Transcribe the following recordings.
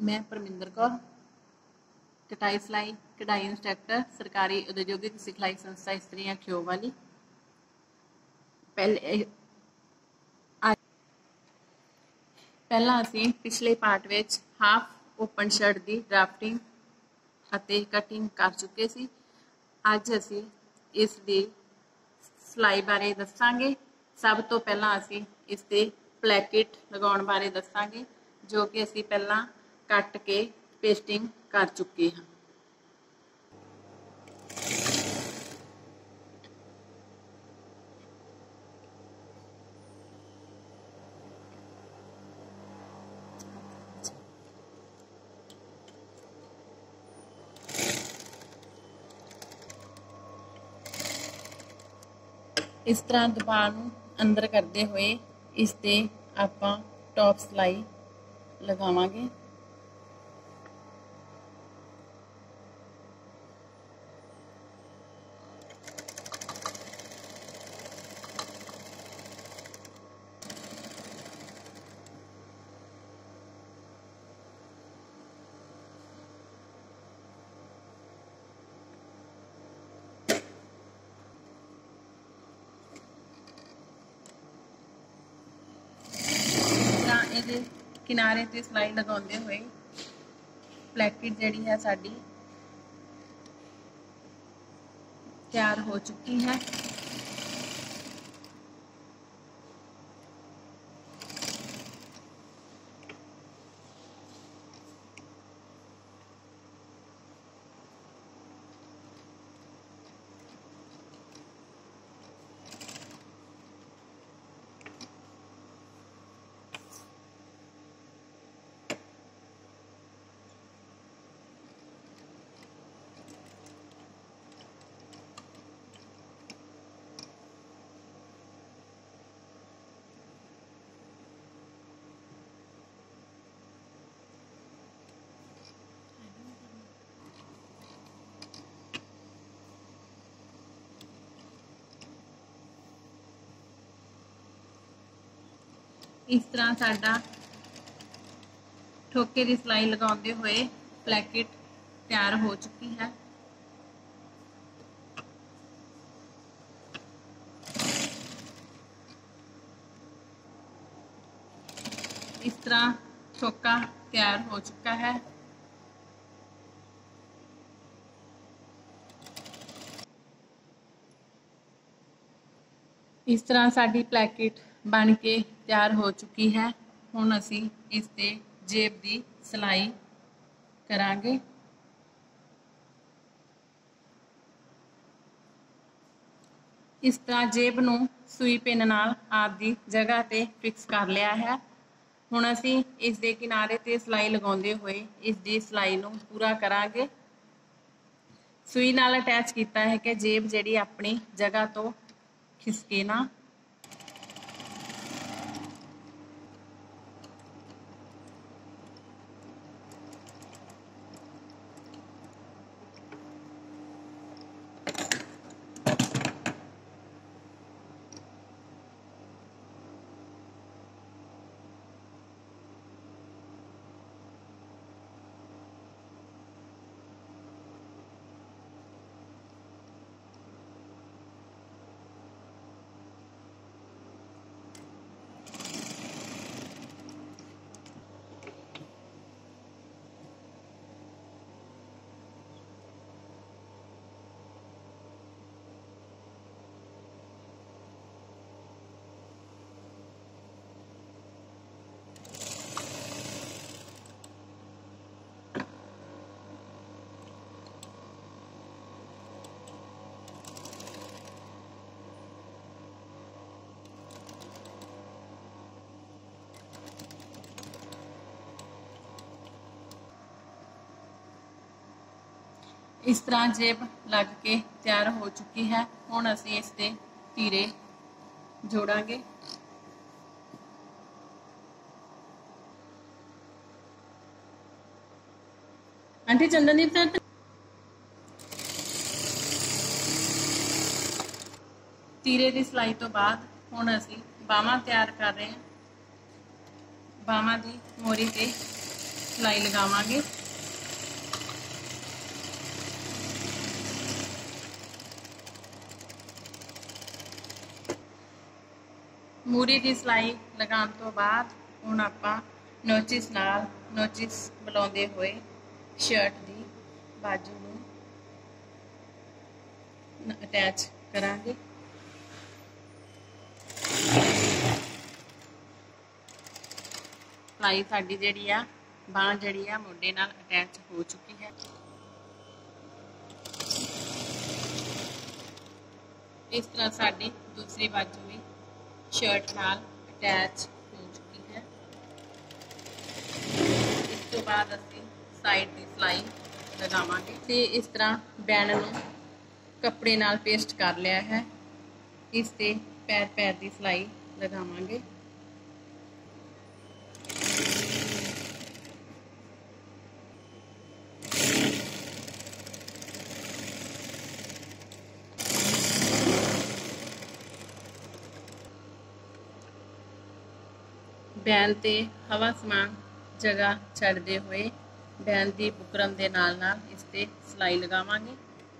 मैं परमिंदर कौर, कटाई सिलाई कढ़ाई इंस्ट्रक्टर, सरकारी उद्योगिक सिखलाई संस्था इस्त्रियां खियोव वाली। पहला असीं पिछले पार्ट विच हाफ ओपन शर्ट की ड्राफ्टिंग ਅਤੇ कटिंग कर चुके सी। अज असीं इस दी सिलाई बारे दसांगे। सब तो पहला असीं इस ते प्लैकेट लगाउण बारे दसांगे, जो कि असीं पहलां कट के पेस्टिंग कर चुके हैं। इस तरह दबाव नूं अंदर करते हुए इस ते आपां टॉप सिलाई लगावांगे। ਇਹਦੇ किनारे ते सिलाई लगाते हुए प्लैकेट जिहड़ी है साडी तैयार हो चुकी है। इस तरह साडा ठोके की सिलाई लगाते हुए प्लैकेट तैयार हो चुकी है। इस तरह ठोका तैयार हो चुका है। इस तरह साडी प्लैकेट बन के तैयार हो चुकी है। हुण असीं इस ते जेब की सिलाई करांगे। इस तरह जेब नूं सूई पिन नाल आपदी जगह ते फिक्स कर लिया है। हुण असीं इस दे किनारे ते सिलाई लगाउंदे होए इस दी सिलाई नूं पूरा करांगे। सूई नाल अटैच कीता है कि जेब जिहड़ी अपनी जगह तो खिसके ना। इस तरह जेब लग के तैयार हो चुकी है। हुण असीं इस ते तीरे जोड़ांगे। आंटी चंदनदीप सर तीरे की सिलाई तो बाद हुण असीं बाहां तैयार कर रहे हैं। बाहां की मोरी ते सिलाई लगावांगे। मूरी की सिलाई लगाने तो बाद हुण आपां नोचिस नाल नोचिस मिलाउंदे होए शर्ट की बाजू नूं अटैच करांगे। सिलाई साडी जिहड़ी आ बांह जिहड़ी आ मोढे नाल अटैच हो चुकी है। इस तरह साडी दूसरी बाजू भी शर्ट नाल अटैच हो चुकी है। इस तो बाद असीं साइड की सिलाई लगावांगे ते इस तरह बैंड नूं कपड़े नाल पेस्ट कर लिया है। इस ते पैर पैर की सिलाई लगावांगे। बैन ते हवा समान जगह छड्डदे हुए बैन की बुकरम के नाल नाल इस ते सिलाई लगावांगे।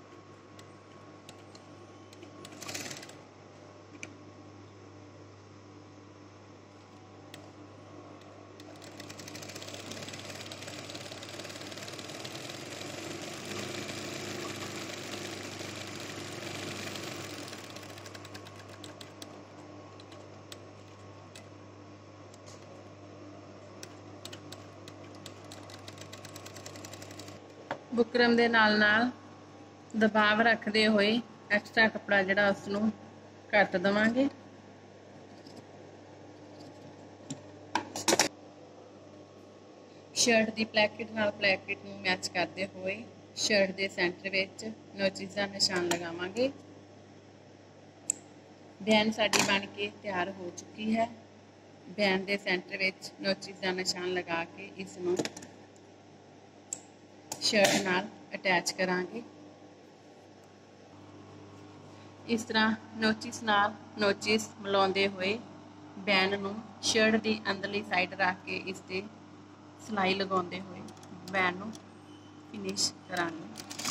बुकरम के नाल नाल दबाव रखते हुए एक्सट्रा कपड़ा जिहड़ा उसनूं कट देवांगे। शर्ट की प्लैकेट नाल प्लैकेट नूं मैच करते हुए शर्ट के सेंटर विच नोचिस का निशान लगावांगे। बैन साडी बन के तैयार हो चुकी है। बैन के सेंटर विच नोचिस का निशान लगा के इसनूं शर्ट नाल अटैच करांगे। इस तरह नोचिस नाल नोचिस मिलाउंदे हुए बैन नूं शर्ट की अंदरली साइड रख के इस ते सिलाई लगाउंदे हुए बैन नूं फिनिश करांगे।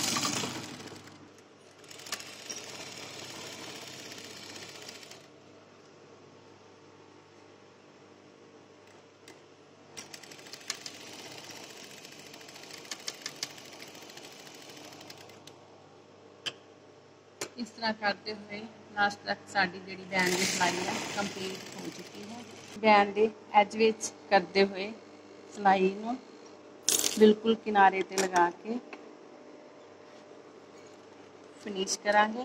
इस तरह करते हुए लास्ट तक साड़ी जिहड़ी बैन की सिलाई है कंप्लीट हो चुकी है। बैन के एज विच करते हुए सिलाई नूं बिल्कुल किनारे ते लगा के फिनिश करांगे।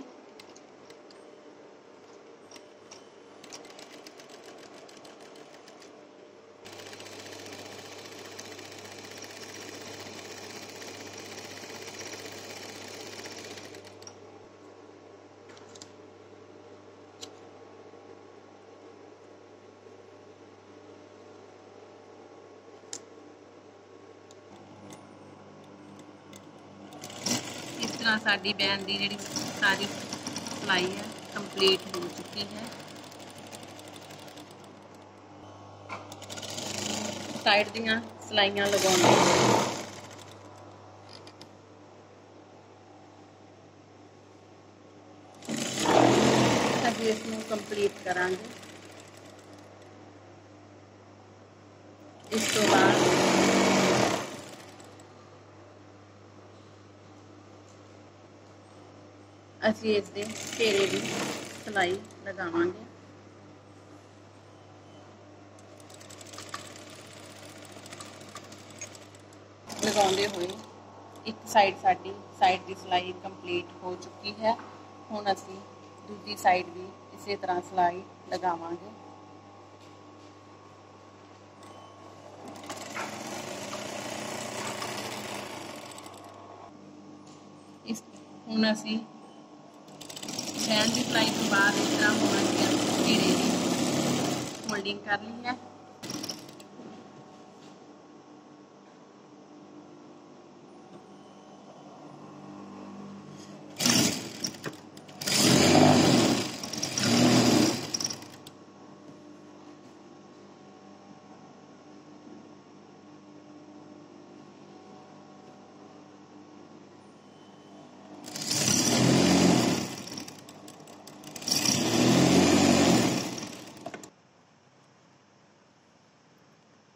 इस तरह साडी बैन की जिहड़ी सारी सिलाई है कंप्लीट हो चुकी है। साइड दियां सिलाइयां लगाउंदे असीं इसनूं कंप्लीट करांगे। इस तो बाद असीं इस दे घेरे की सिलाई लगावांगे। लगाउंदे होए एक साइड साडी साइड की सिलाई कंप्लीट हो चुकी है। हुण असीं दूजी साइड भी इसी तरह सिलाई लगावांगे। हुण असीं बैन की सिलाई तो बाद इस तरह हुण असीं घेरे की फोल्डिंग कर ली है।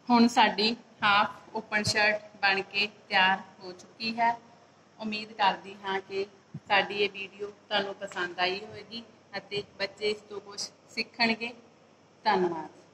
ਹੁਣ ਸਾਡੀ ਹਾਫ ਓਪਨ ਸ਼ਰਟ ਬਣ ਕੇ ਤਿਆਰ ਹੋ ਚੁੱਕੀ ਹੈ। ਉਮੀਦ ਕਰਦੀ ਹਾਂ ਕਿ ਸਾਡੀ ਇਹ ਵੀਡੀਓ ਤੁਹਾਨੂੰ ਪਸੰਦ ਆਈ ਹੋਵੇਗੀ ਅਤੇ ਬੱਚੇ ਇਸ ਤੋਂ ਕੁਝ ਸਿੱਖਣਗੇ। ਧੰਨਵਾਦ।